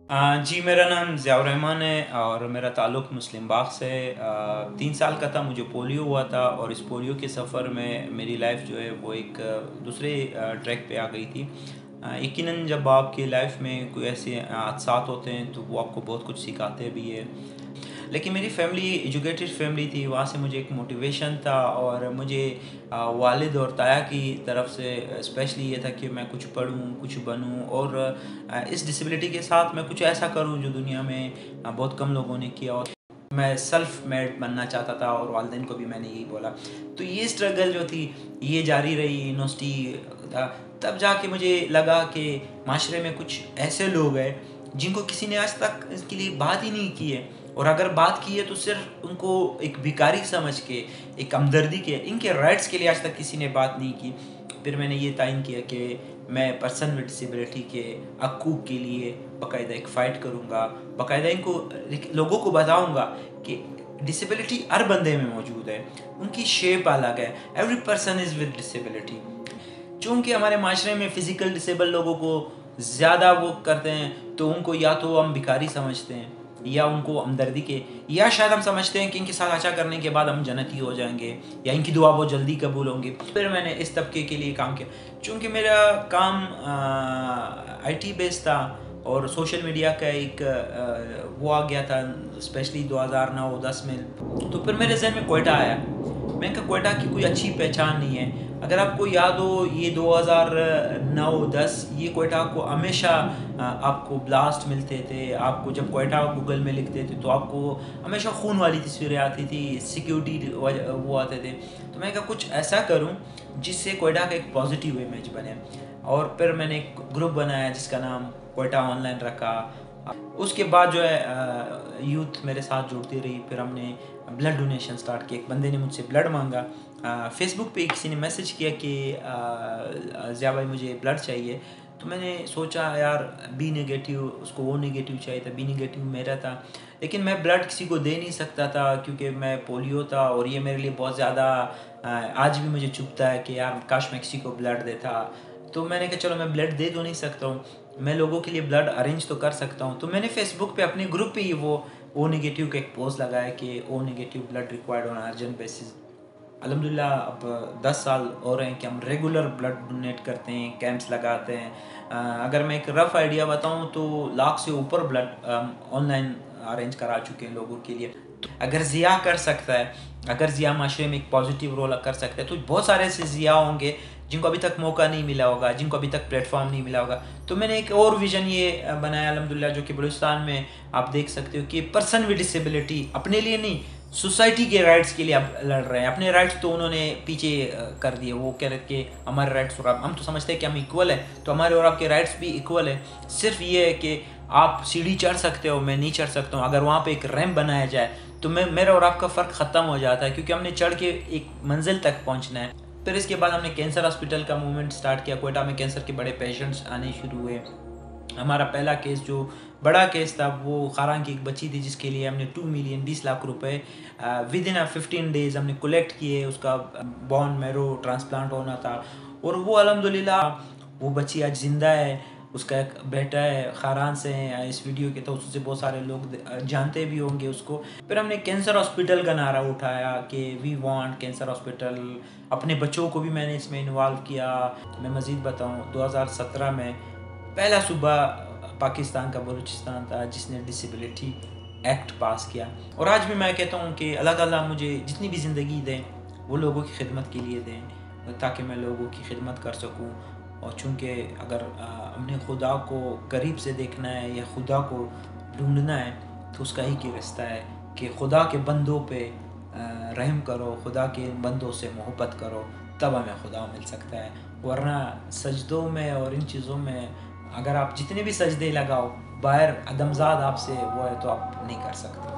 जी, मेरा नाम ज़ियाउर रहमान है और मेरा ताल्लुक़ मुस्लिम बाग से है। 3 साल का था, मुझे पोलियो हुआ था और इस पोलियो के सफ़र में मेरी लाइफ़ जो है वो एक दूसरे ट्रैक पे आ गई थी। यकीनन जब आपकी लाइफ़ में कोई ऐसे हादसात होते हैं तो वो आपको बहुत कुछ सिखाते भी है। लेकिन मेरी फैमिली एजुकेटेड फैमिली थी, वहाँ से मुझे एक मोटिवेशन था और मुझे वालिद और ताया की तरफ से स्पेशली ये था कि मैं कुछ पढ़ूँ, कुछ बनूँ और इस डिसेबिलिटी के साथ मैं कुछ ऐसा करूँ जो दुनिया में बहुत कम लोगों ने किया। और मैं सेल्फ मेड बनना चाहता था और वालिदैन को भी मैंने यही बोला। तो ये स्ट्रगल जो थी ये जारी रही यूनिवर्सिटी तब जाके मुझे लगा कि माशरे में कुछ ऐसे लोग हैं जिनको किसी ने आज तक इसके लिए बात ही नहीं की है, और अगर बात की है तो सिर्फ उनको एक भिखारी समझ के, एक हमदर्दी के, इनके राइट्स के लिए आज तक किसी ने बात नहीं की। फिर मैंने ये तय किया कि मैं पर्सन विद डिसेबिलिटी के हकूक़ के लिए बाकायदा एक फ़ाइट करूँगा, बाकायदा इनको लोगों को बताऊँगा कि डिसेबिलिटी हर बंदे में मौजूद है, उनकी शेप अलग है। Every person is with disability. चूँकि हमारे माशरे में फ़िज़िकल डिसेबल लोगों को ज़्यादा वो करते हैं, तो उनको या तो हम भिखारी समझते हैं या उनको हमदर्दी के, या शायद हम समझते हैं कि इनके साथ अच्छा करने के बाद हम जन्नती हो जाएंगे या इनकी दुआ बहुत जल्दी कबूल होंगी। फिर मैंने इस तबके के लिए काम किया। चूँकि मेरा काम आईटी बेस्ड था और सोशल मीडिया का एक वो आ गया था स्पेशली 2009-10 में, तो फिर मेरे जहन में क्वेटा आया। मैंने कहा क्वेटा की कोई अच्छी पहचान नहीं है। अगर आपको याद हो ये 2009-10 ये क्वेटा को हमेशा आपको ब्लास्ट मिलते थे। आपको जब क्वेटा गूगल में लिखते थे तो आपको हमेशा खून वाली तस्वीरें आती थी, सिक्योरिटी वो आते थे। तो मैंने कहा कुछ ऐसा करूं जिससे क्वेटा का एक पॉजिटिव इमेज बने, और फिर मैंने एक ग्रुप बनाया जिसका नाम क्वेटा ऑनलाइन रखा। उसके बाद जो है यूथ मेरे साथ जुड़ती रही। फिर हमने ब्लड डोनेशन स्टार्ट किया। एक बंदे ने मुझसे ब्लड मांगा, फेसबुक पे किसी ने मैसेज किया कि ज़िया भाई मुझे ब्लड चाहिए। तो मैंने सोचा यार बी नेगेटिव, उसको वो नेगेटिव चाहिए था, बी नेगेटिव मेरा था, लेकिन मैं ब्लड किसी को दे नहीं सकता था क्योंकि मैं पोलियो था। और ये मेरे लिए बहुत ज़्यादा आज भी मुझे चुभता है कि यार काश मैं किसी को ब्लड देता। तो मैंने कहा चलो मैं ब्लड दे तो नहीं सकता हूँ, मैं लोगों के लिए ब्लड अरेंज तो कर सकता हूँ। तो मैंने फेसबुक पे अपने ग्रुप पे ही वो ओ नेगेटिव का एक पोस्ट लगाया कि O negative blood required on urgent basis. अल्हम्दुलिल्लाह अब 10 साल हो रहे हैं कि हम रेगुलर ब्लड डोनेट करते हैं, कैंप्स लगाते हैं। अगर मैं एक रफ़ आइडिया बताऊं तो लाख से ऊपर ब्लड ऑनलाइन अरेंज करा चुके हैं लोगों के लिए। तो अगर ज़िया कर सकता है, अगर ज़िया माशरे में एक पॉजिटिव रोल कर सकता है, तो बहुत सारे ऐसे ज़िया होंगे जिनको अभी तक मौका नहीं मिला होगा, जिनको अभी तक प्लेटफॉर्म नहीं मिला होगा। तो मैंने एक और विज़न ये बनाया अल्हम्दुलिल्लाह, जो कि बलूचिस्तान में आप देख सकते हो कि पर्सन विद डिसेबिलिटी अपने लिए नहीं, सोसाइटी के राइट्स के लिए आप लड़ रहे हैं। अपने राइट्स तो उन्होंने पीछे कर दिए। वो कह रहे थे कि हमारे राइट्स और हम तो समझते हैं कि हम इक्वल है, तो हमारे और आपके राइट्स भी इक्वल है। सिर्फ ये है कि आप सीढ़ी चढ़ सकते हो, मैं नहीं चढ़ सकता हूँ। अगर वहाँ पे एक रैंप बनाया जाए तो मेरा और आपका फ़र्क ख़त्म हो जाता है, क्योंकि हमने चढ़ के एक मंजिल तक पहुँचना है। फिर इसके बाद हमने कैंसर हॉस्पिटल का मूवमेंट स्टार्ट किया। क्वेटा में कैंसर के बड़े पेशेंट्स आने शुरू हुए। हमारा पहला केस जो बड़ा केस था वो खारां की एक बच्ची थी जिसके लिए हमने 2 मिलियन 20 लाख रुपए विद इन 15 डेज़ हमने कलेक्ट किए। उसका बोन मैरो ट्रांसप्लांट होना था और वो अल्हम्दुलिल्लाह वो बच्ची आज ज़िंदा है। उसका एक बेटा है, खारान से है। इस वीडियो के तो उससे बहुत सारे लोग जानते भी होंगे उसको। फिर हमने कैंसर हॉस्पिटल का नारा उठाया कि वी वांट कैंसर हॉस्पिटल। अपने बच्चों को भी मैंने इसमें इन्वॉल्व किया। मैं मज़ीद बताऊँ, 2017 में पहला सूबा पाकिस्तान का बलूचिस्तान था जिसने डिसेबिलिटी एक्ट पास किया। और आज भी मैं कहता हूँ कि अल्लाह ताला मुझे जितनी भी ज़िंदगी दें वो लोगों की खिदमत के लिए दें, ताकि मैं लोगों की खिदमत कर सकूँ। और चूँकि अगर हमने खुदा को करीब से देखना है या खुदा को ढूंढना है तो उसका ही की रास्ता है कि खुदा के बंदों पे रहम करो, खुदा के बंदों से मोहब्बत करो, तब हमें खुदा मिल सकता है। वरना सजदों में और इन चीज़ों में अगर आप जितने भी सजदे लगाओ, बाहर अदमज़ाद आपसे वो है तो आप नहीं कर सकते।